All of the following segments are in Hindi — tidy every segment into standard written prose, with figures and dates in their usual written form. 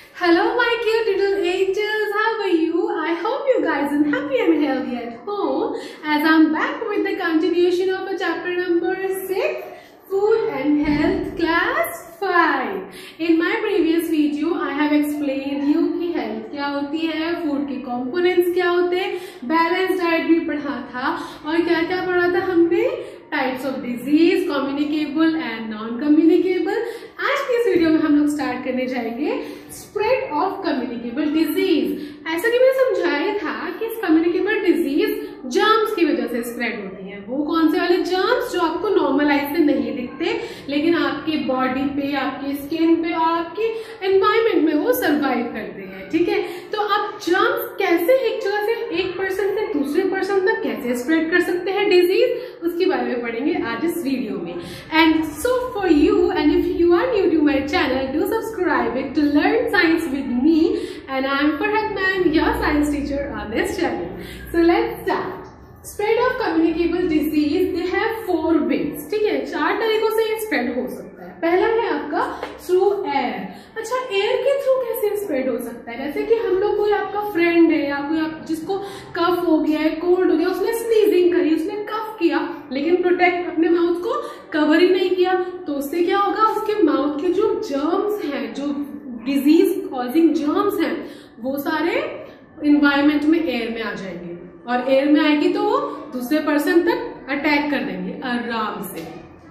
Hello my cute little angels, how are you? I hope you guys are happy and healthy at home as I'm back with the continuation of a chapter number 6, Food and Health Class 5. In my previous video, I have explained you कि health क्या होती है, food के components क्या होते हैं, balanced diet भी पढ़ा था और क्या क्या पढ़ा था हमने types of disease, communicable and non communicable. आज की इस वीडियो में हम लोग स्टार्ट करने जाएंगे स्प्रेड ऑफ कम्युनिकेबल डिजीज। ऐसा कि मैंने समझाया था कि कम्युनिकेबल डिजीज जर्म्स की वजह से स्प्रेड होती है। वो कौन से वाले जर्म्स जो आपको नॉर्मल आई से नहीं दिखते लेकिन आपके बॉडी पे, आपकी स्किन पे और आपकी एनवायरमेंट में वो सर्वाइव करते हैं। ठीक है, तो आप जर्म्स कैसे एक जगह से एक पर्सन से दूसरे पर्सन तक कैसे स्प्रेड कर सकते हैं डिजीज, उसके बारे में पढ़ेंगे आज इस वीडियो में। And so for you and if you are new to my channel, do subscribe it to learn science with me, and I am Farhat ma'am, your science teacher on this channel. So let's start. Spread of communicable disease, they have 4 ways. ठीक है, 4 तरीकों से स्प्रेड हो सकता है। पहला है आपका थ्रू एयर। अच्छा, एयर के थ्रू कैसे स्प्रेड हो सकता है? जैसे कि हम लोग, कोई आपका फ्रेंड है या कोई आप जिसको कफ हो गया है, कोल्ड हो गया, उसने स्नीजिंग करी, उसने कफ किया लेकिन प्रोटेक्ट अपने माउथ को कवर ही नहीं किया, तो उससे क्या होगा, उसके माउथ के जो जर्म्स हैं, जो डिजीज कॉजिंग जर्म्स हैं, वो सारे इन्वायरमेंट में एयर में आ जाएंगे और एयर में आएगी तो वो दूसरे पर्सन तक अटैक कर देंगे आराम से।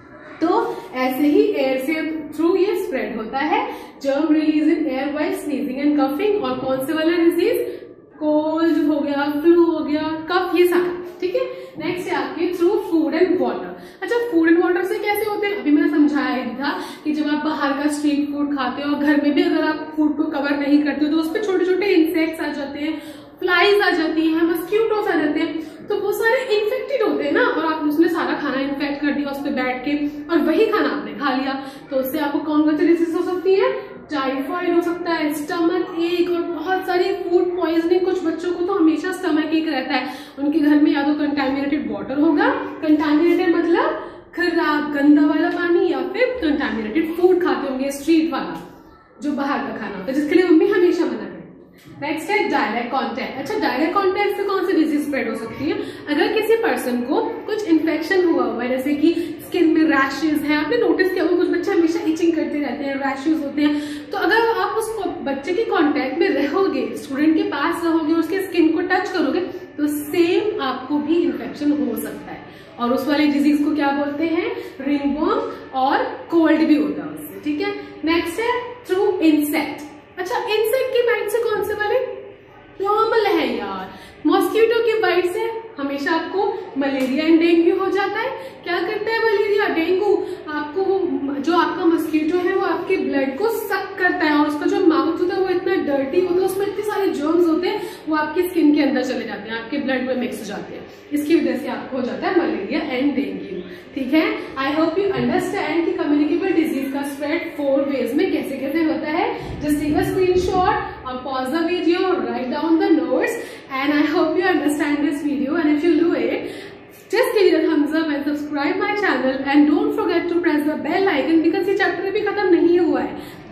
तो ऐसे ही एयर से थ्रू ये स्प्रेड होता है। Germ release in air while sneezing and coughing. और कौन से वाला डिजीज? कोल्ड हो गया, फ्लू हो गया, कफ, ये सारा। ठीक है, नेक्स्ट है आपके थ्रू फूड एंड वाटर। अच्छा, फूड एंड वाटर से कैसे होते हैं? अभी मैंने समझाया ही था कि जब आप बाहर का स्ट्रीट फूड खाते हो और घर में भी अगर आप फूड को कवर नहीं करते हो तो उस पर छोटे छोटे इंसेक्ट्स आ जाते हैं, फ्लाइज आ जाती हैं, मस्क्यूटोस आ जाते हैं, तो वो सारे इन्फेक्टेड होते हैं ना, और आप उसने सारा खाना इन्फेक्ट कर दिया उस पर बैठ के और वही खाना आपने खा लिया, तो उससे आपको कौन सी डिजीज हो सकती है? टाइफाइड हो सकता है, स्टमक एक, और बहुत सारी फूड पॉइजनिंग। कुछ बच्चों को तो हमेशा स्टमक एक रहता है, उनके घर में या तो कंटामिनेटेड वाटर होगा, कंटामिनेटेड मतलब खराब गंदा वाला पानी, या फिर कंटामिनेटेड फूड खाते होंगे, स्ट्रीट वाला जो बाहर का खाना होता है, जिसके लिए मम्मी हमेशा मना करती है। नेक्स्ट है डायरेक्ट कॉन्टैक्ट। अच्छा, डायरेक्ट कॉन्टैक्ट से कौन सी डिजीज स्प्रेड हो सकती है? अगर किसी पर्सन को कुछ इन्फेक्शन हुआ हुआ है, जैसे कि स्किन में रैशेज हैं, आपने नोटिस किया होगा कुछ बच्चे हमेशा इचिंग करते रहते हैं, रैशेज होते हैं, तो अगर आप उस बच्चे के कांटेक्ट में रहोगे, स्टूडेंट के पास रहोगे, उसके स्किन को टच करोगे, तो सेम आपको भी इन्फेक्शन हो सकता है। और उस वाली डिजीज को क्या बोलते हैं? रिंगवर्म, और कोल्ड भी होता है उससे। ठीक है, नेक्स्ट है थ्रू इंसेक्ट। अच्छा, इंसेक्ट की बाइट से कौन से वाले? नॉर्मल है यार, मॉस्किटो की बाइट से हमेशा आपको मलेरिया एंड डेंगू हो जाता है। क्या करता है मलेरिया, डेंगू? आपको वो जो आपका मस्कीटो है वो आपके ब्लड को सक करता है और उसका जो माउथ होता है वो इतना डर्टी होता है, उसमें इतने सारे जर्म्स होते हैं, वो आपकी स्किन के अंदर चले जाते हैं, आपके ब्लड में मिक्स हो जाते हैं, इसकी वजह से आपको हो जाता है मलेरिया एंड डेंगू। ठीक है, आई होप यू अंडरस्टैंड कि कम्युनिकेबल डिजीज का स्प्रेड 4 वेज में कैसे कैसे होता है। जस्ट टेक अ स्क्रीनशॉट और pause the video, write down the notes, and I hope you understand this video, and if you do it, just give it a thumbs up and subscribe my channel and don't forget to press the bell icon because ये चैप्टर भी खत्म नहीं हुआ है।